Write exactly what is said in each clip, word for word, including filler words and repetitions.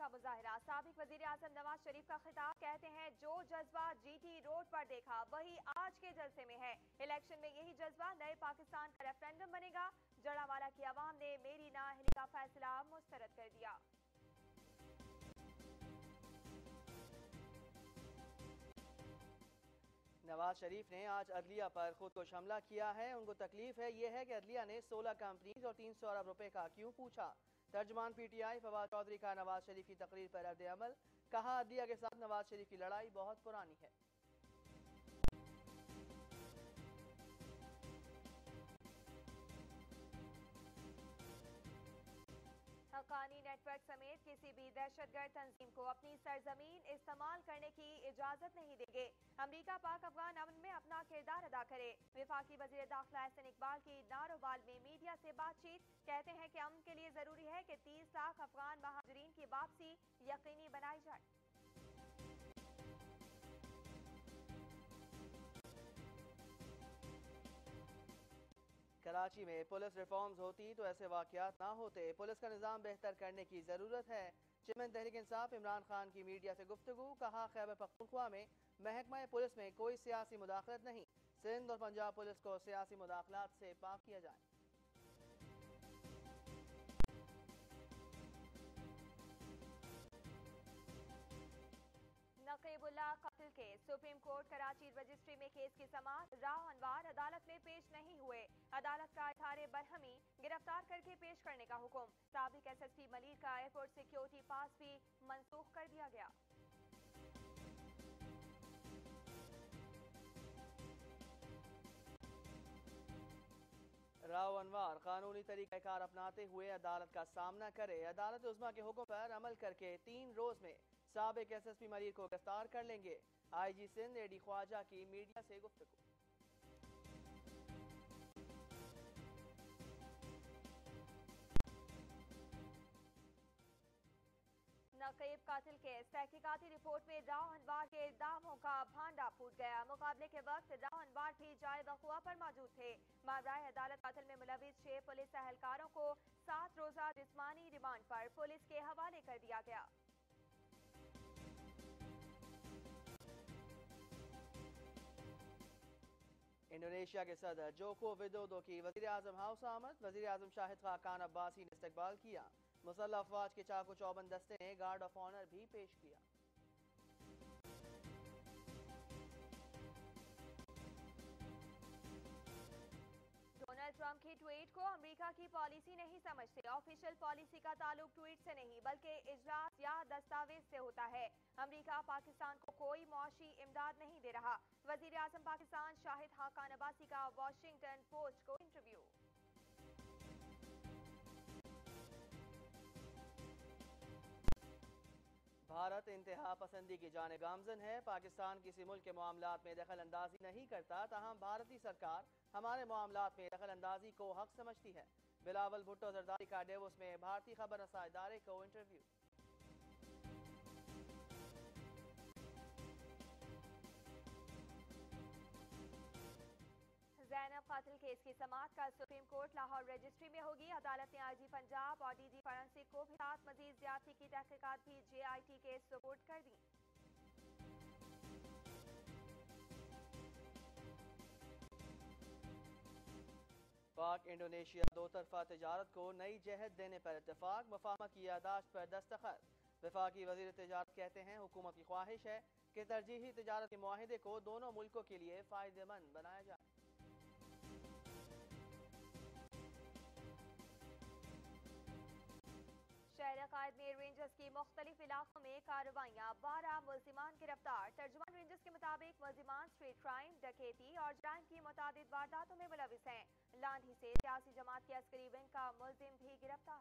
का मुजाहरा। साबिक वजीर आजम नवाज शरीफ का खिताब, कहते हैं जो जज्बा जीटी रोड पर देखा वही आज के जलसे में है। इलेक्शन में यही जज्बा नए पाकिस्तान का रेफरेंडम बनेगा। जड़ावाला की आवाम ने मेरी नाअहली का फैसला मुस्तरद कर दिया। नवाज शरीफ ने आज अदलिया पर खुद को हमला किया है। उनको तकलीफ है ये है कि अदलिया ने सोलह कंपनीज और तीन सौ अरब रुपए का क्यों पूछा। तर्जमान पीटीआई फवाद चौधरी का नवाज शरीफ की तकरीर पर रद्द अमल, कहा अदलिया के साथ नवाज शरीफ की लड़ाई बहुत पुरानी है। हक्कानी नेटवर्क समेत किसी भी दहशतगर्द तंजीम को अपनी सरजमीन इस्तेमाल करने की इजाजत नहीं देंगे। अमरीका पाक अफगान अमन में अपना किरदार अदा करे। वफाकी वजीर दाखिला एहसन इकबाल की नारोबाल में मीडिया से बातचीत, कहते हैं कि अमन के लिए जरूरी है कि तीस लाख अफगान महाजरीन की वापसी यकीनी बनाई जाए। कराची में पुलिस रिफॉर्म्स होती तो ऐसे वाकयात ना होते। पुलिस का निज़ाम बेहतर करने की जरूरत है। चेयरमैन तहरीक इंसाफ इमरान खान की मीडिया से गुफ्तगू, कहा खैबर पख्तूनख्वा में महकमा पुलिस में कोई सियासी मुदाखलत नहीं। सिंध और पंजाब पुलिस को सियासी मुदाखलात से पाक किया जाए। नकीबुल्लाह कत्ल case, supreme court Karachi registry में केस की समाअत। राव अनवार अदालत में पेश नहीं हुए। अदालत का इजहार बरहमी गिरफ्तार करके पेश करने का हुक्म। साबिक एसएसपी मलिक का एयरपोर्ट सिक्योरिटी पास भी मंसूख कर दिया गया। राव अनवार कानूनी तरीक़ाकार अपनाते हुए अदालत का सामना करे। अदालत उज़्मा के हुक्म पर अमल करके तीन रोज में साबिक एसएसपी मलिक को गिरफ्तार कर लेंगे। आईजी सिंध एडी ख्वाजा की मीडिया से गुफ्तगू। नकीब कातिल केस, तहकीकाती रिपोर्ट में राव अनवार के इल्जामों का भांडा फूट गया। मुकाबले के वक्त राव अनवार भी जाए वक़ुआ पर मौजूद थे। मामलाए अदालत कातिल में मुलविस छह पुलिस एहलकारों को सात रोजा जिस्मानी रिमांड पर पुलिस के हवाले कर दिया गया। इंडोनेशिया के सदर जोको विदोदो की वजीर आजम हाउस आमद। वजीर आजम शाहिद खाकान अब्बासी ने इस्तकबाल किया। मुसल्लह अफवाज के चाकू चौबंद दस्ते ने गार्ड ऑफ ऑनर भी पेश किया। डोनाल्ड ट्रंप की ट्वीट को अमेरिका की पॉलिसी नहीं समझते। ऑफिशियल पॉलिसी का ताल्लुक ट्वीट से नहीं बल्कि इजलास या दस्तावेज से होता है। अमेरिका पाकिस्तान को कोई मुआशी इमदाद नहीं दे रहा। वजीर आजम पाकिस्तान शाहिद खाकान अब्बासी का वॉशिंगटन पोस्ट को इंटरव्यू। भारत इंतहा पसंदी की जानिब गामजन है। पाकिस्तान किसी मुल्क के मामलात में दखल अंदाजी नहीं करता, ताहम भारतीय सरकार हमारे मामलात में दखल अंदाजी को हक समझती है। बिलावल भुट्टो जरदारी का डेवोस में भारतीय खबर रसा इदारे को इंटरव्यू। जैनब कातिल केस की समाअत का सुप्रीम कोर्ट लाहौर रजिस्ट्री में होगी। अदालत ने आईजी पंजाब और डीजी फॉरेंसिक को भी साथ मजीद ज्यादती की तहकीकात भी जेआईटी के सुपुर्द कर दी। पाक इंडोनेशिया दो तरफा तजारत को नई जहत देने पर इत्तेफाक। मफाहमत की यादाश्त पर दस्तखत। वफाकी वजीर तजारत कहते हैं हुकूमत की ख्वाहिश है कि तरजीही तजारत के मुआहिदे को दोनों मुल्कों के लिए फायदेमंद बनाया जाए। शहर कायद में रेंजर्स की मुख्तलिफ इलाकों में कार्रवाइयाँ, बारह मुल्जिमान गिरफ्तार। तर्जुमान रेंजर्स के मुताबिक मुल्जिमान स्ट्रीट क्राइम, डकैती और जराइम की मुतादिद वारदातों में मुलविस हैं। लांधी से सियासी जमात के अस्करी विंग का मुल्जिम भी गिरफ्तार।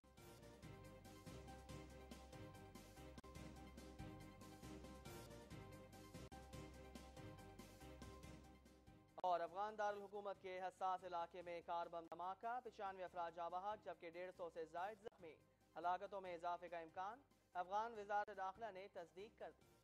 और अफगान दारुल हुकूमत के हसास इलाके में कार बम धमाका, पचानवे अफराद जाँ बहक जबकि डेढ़ सौ से जायद जख्मी। हलाकतों में इजाफे का इम्कान, अफगान वजारत दाखिला ने तस्दीक कर दी।